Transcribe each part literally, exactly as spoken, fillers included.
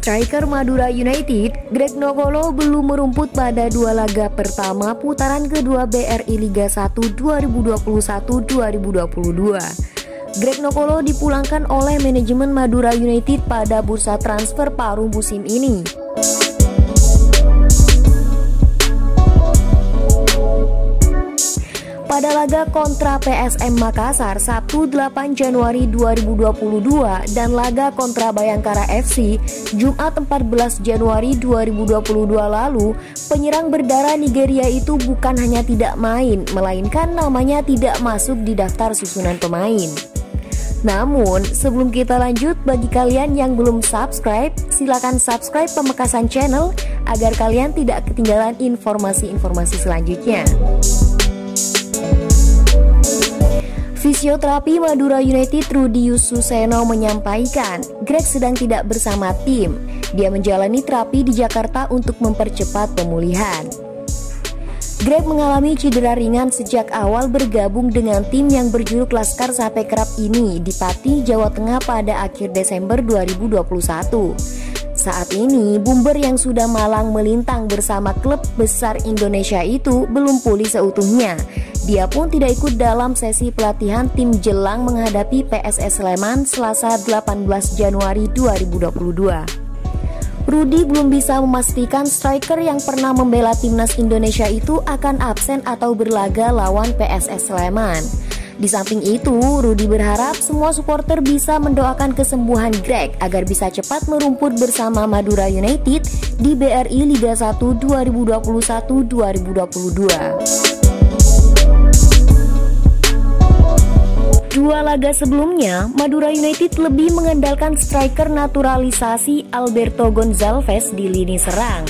Striker Madura United, Greg Nokolo belum merumput pada dua laga pertama putaran kedua B R I Liga satu dua ribu dua puluh satu dua ribu dua puluh dua. Greg Nokolo dipulangkan oleh manajemen Madura United pada bursa transfer paruh musim ini. Pada laga kontra P S M Makassar Sabtu delapan Januari dua ribu dua puluh dua dan laga kontra Bayangkara F C Jumat empat belas Januari dua ribu dua puluh dua lalu, penyerang berdarah Nigeria itu bukan hanya tidak main, melainkan namanya tidak masuk di daftar susunan pemain. Namun, sebelum kita lanjut, bagi kalian yang belum subscribe, silakan subscribe Pamekasan Channel agar kalian tidak ketinggalan informasi-informasi selanjutnya. Fisioterapi Madura United Rudius Suseno menyampaikan, Greg sedang tidak bersama tim. Dia menjalani terapi di Jakarta untuk mempercepat pemulihan. Greg mengalami cedera ringan sejak awal bergabung dengan tim yang berjuluk Laskar Sape Kerap ini di Pati, Jawa Tengah pada akhir Desember dua ribu dua puluh satu. Saat ini, Bumber yang sudah malang melintang bersama klub besar Indonesia itu belum pulih seutuhnya. Dia pun tidak ikut dalam sesi pelatihan tim jelang menghadapi P S S Sleman Selasa delapan belas Januari dua ribu dua puluh dua. Rudi belum bisa memastikan striker yang pernah membela timnas Indonesia itu akan absen atau berlaga lawan P S S Sleman. Di samping itu, Rudi berharap semua supporter bisa mendoakan kesembuhan Greg agar bisa cepat merumput bersama Madura United di B R I Liga satu dua ribu dua puluh satu dua ribu dua puluh dua. Dua laga sebelumnya, Madura United lebih mengandalkan striker naturalisasi Alberto Gonzalez di lini serang.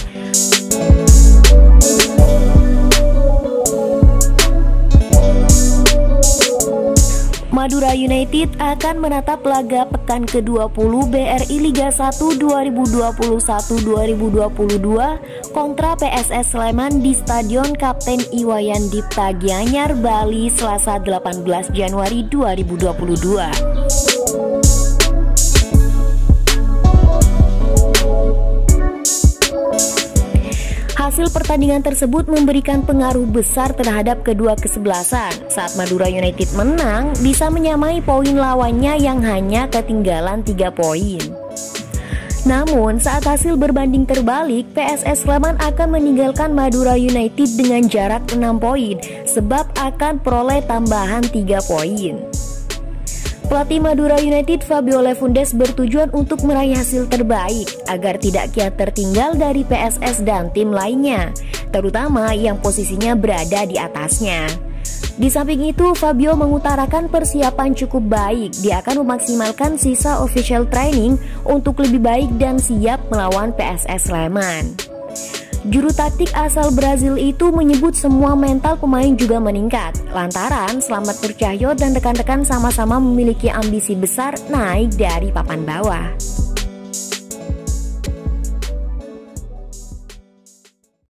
Madura United akan menatap laga pekan ke dua puluh B R I Liga satu dua ribu dua puluh satu dua ribu dua puluh dua kontra P S S Sleman di Stadion Kapten Iwayan Dipta Gianyar, Bali, Selasa delapan belas Januari dua ribu dua puluh dua. Hasil pertandingan tersebut memberikan pengaruh besar terhadap kedua kesebelasan. Saat Madura United menang, bisa menyamai poin lawannya yang hanya ketinggalan tiga poin. Namun, saat hasil berbanding terbalik, P S S Sleman akan meninggalkan Madura United dengan jarak enam poin, sebab akan peroleh tambahan tiga poin. Pelatih Madura United Fabio Lefundes bertujuan untuk meraih hasil terbaik agar tidak kian tertinggal dari P S S dan tim lainnya, terutama yang posisinya berada di atasnya. Di samping itu, Fabio mengutarakan persiapan cukup baik. Dia akan memaksimalkan sisa official training untuk lebih baik dan siap melawan P S S Sleman. Juru taktik asal Brazil itu menyebut semua mental pemain juga meningkat, lantaran Slamet Nur Cahyo dan rekan-rekan sama-sama memiliki ambisi besar naik dari papan bawah.